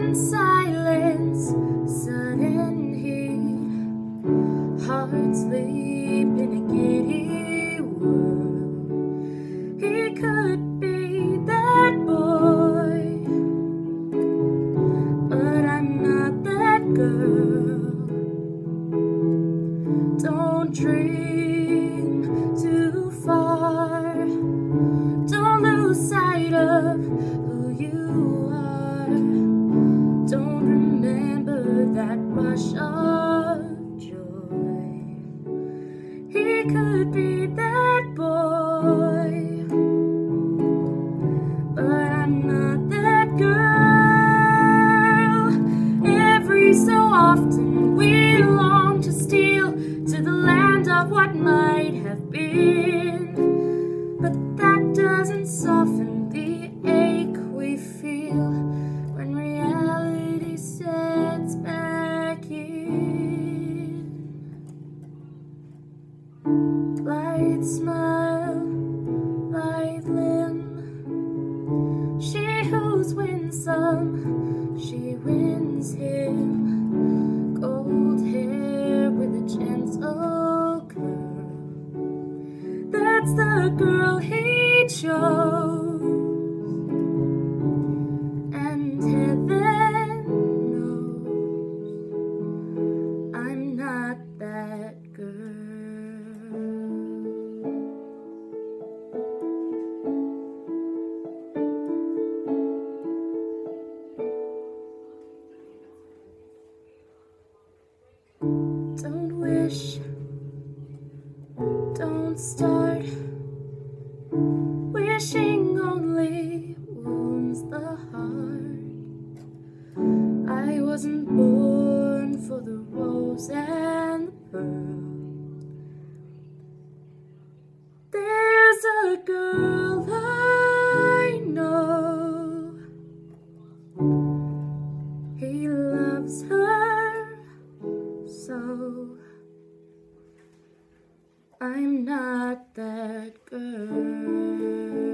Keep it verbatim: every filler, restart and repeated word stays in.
and silence, sudden heat, heart sleep in a giddy world. He could be that boy, but I'm not that girl. Don't dream too far, don't lose sight of who you are. Don't remember that rush of joy. He could be that boy, but I'm not that girl. Every so often we long to steal to the land of what might have been, but that doesn't soften the ache we feel when reality sets back in. Light smile, light limb, she who's winsome, she wins him. Gold hair with a gentle curl, that's the girl he chose. And heaven knows I'm not that girl. Don't wish, don't start. Wishing only wounds the heart. I wasn't born for the rose and the pearl. There's a girl I know, he loves her so. I'm not that girl.